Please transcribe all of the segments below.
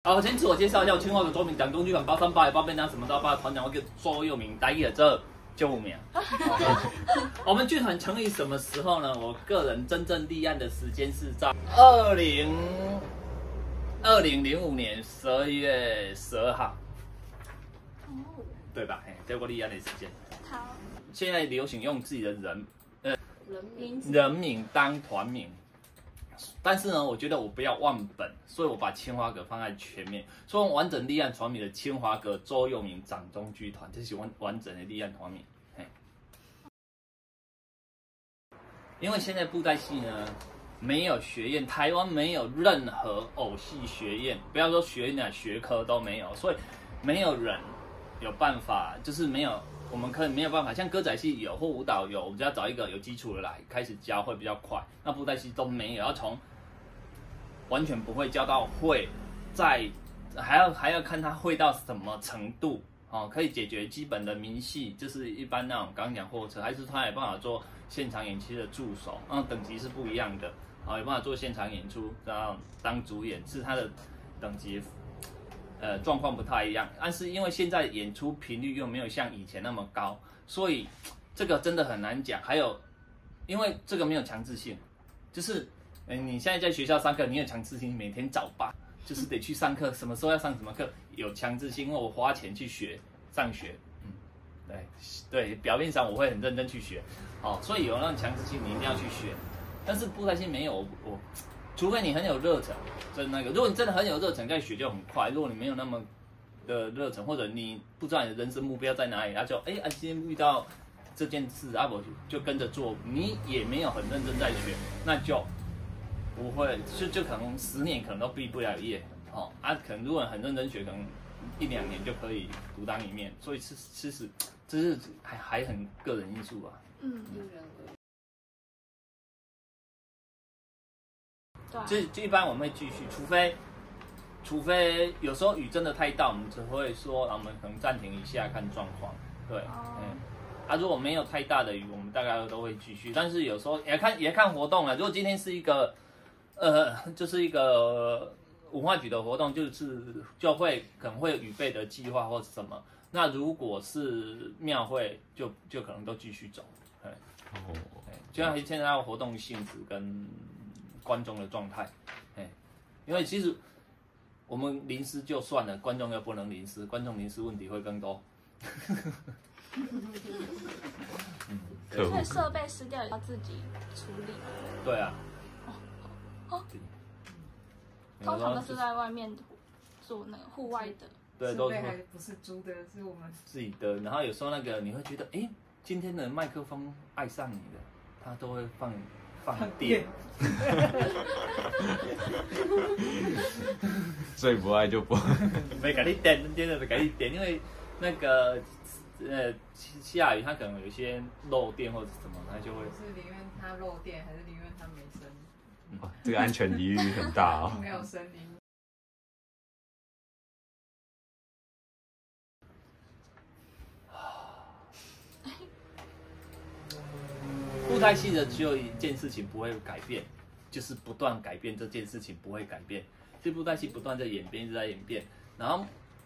好，我先自我介绍一下，我清华的周名，蒋中剧团包三包也包便当，什么都要包。团长我叫周佑明，台语的这救命。我们剧团成立什么时候呢？我个人真正立案的时间是在2005年12月12号，对吧？这过立案的时间。 好。 现在流行用自己的人人名当团名。但是呢，我觉得我不要忘本，所以我把清华阁放在前面，所以完整立案团名的清华阁周佑明掌中剧团，这是完整的立案团名。因为现在布袋戏呢没有学院，台湾没有任何偶戏学院，不要说学院学科都没有，所以没有人有办法，就是没有。我们可能没有办法，像歌仔戏有或舞蹈有，我们就要找一个有基础的来开始教，会比较快。那布袋戏都没有，要从完全不会教到会，还要看他会到什么程度哦，可以解决基本的民戏，就是一般那种刚刚讲货车，还是他有办法做现场演期的助手，等级是不一样的啊，有办法做现场演出，然后当主演是他的等级。状况不太一样，但是因为现在演出频率又没有像以前那么高，所以这个真的很难讲。还有，因为这个没有强制性，就是你现在在学校上课，你有强制性，每天早八就是得去上课，什么时候要上什么课，有强制性，因为我花钱去上学，对，表面上我会很认真去学，所以有那种强制性，你一定要去学。但是布袋戏没有，除非你很有热忱，如果你真的很有热忱，再学就很快。如果你没有那么的热忱，或者你不知道你的人生目标在哪里，今天遇到这件事，我就跟着做，你也没有很认真在学，那就不会，就可能10年可能都毕不了业，可能如果很认真学，可能1、2年就可以独当一面。所以其实这是还很个人因素吧。 因人而异。 就一般我们会继续，除非有时候雨真的太大，我们只会说，我们可能暂停一下看状况。对，如果没有太大的雨，我们大概都会继续。但是有时候也看活动了。如果今天是一个就是一个文化局的活动，就会可能会有预备的计划或是什么。那如果是庙会，就可能都继续走。就像现在的活动性质跟观众的状态，因为其实我们淋湿就算了，观众又不能淋湿，观众淋湿问题会更多。 所以设备湿掉也要自己处理。 对啊。 通常都是在外面做那个户外的。 对，设备还不是租的，是我们自己的。然后有时候你会觉得，今天的麦克风爱上你了，他都会放电。 最不爱就不没给你点，真的给你点，因为那个下雨，它可能有一些漏电或者什么，它就会。 是宁愿它漏电，还是宁愿它没声音？ 这个安全疑虑很大哦。 没有声音。 布袋戏的只有一件事情不会改变，就是不断改变这件事情不会改变。这布袋戏不断在演变，一直在演变。然后，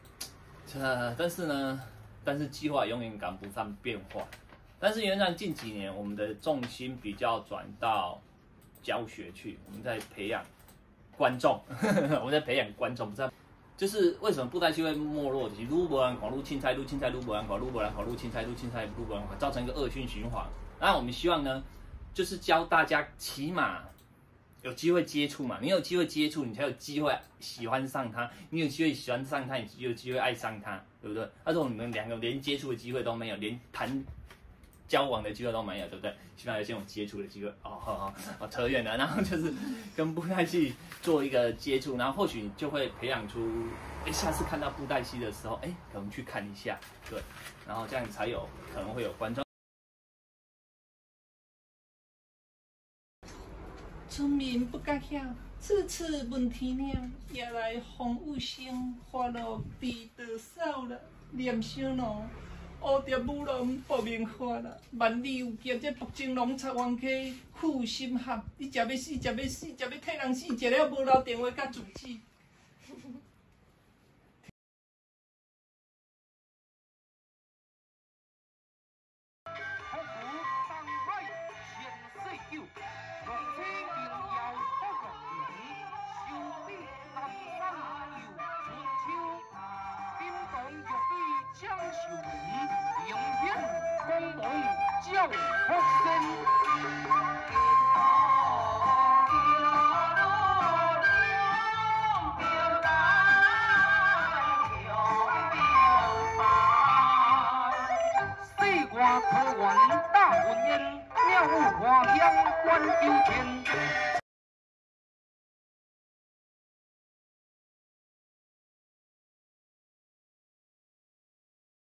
但是计划永远赶不上变化。但是原来近几年我们的重心比较转到教学去，我们在培养观众，我们在培养观众，不是。就是为什么布袋戏会没落？其实愈无人看，愈凊彩，愈凊彩，愈无人看，愈无人看，愈凊彩，愈凊彩，愈无人看，造成一个恶性循环。那我们希望呢，就是教大家起码有机会接触嘛。你有机会接触，你才有机会喜欢上他；你有机会喜欢上他，你就有机会爱上他，对不对？如果你们两个连接触的机会都没有，连交往的机会都没有，对不对？希望有这种接触的机会。扯远了。然后就是跟布袋戏做一个接触，然后或许你就会培养出，下次看到布袋戏的时候，可能去看一下，对，然后这样才有可能会有观众。村民不敢想，次次问天亮，夜来风雨声，花落悲得少了，念小路。乌蝶舞龙报名花啦，万里有剑，这北京龙插湾溪负心汉。你食要死，食要替人死，食了无留电话甲住址。 福星。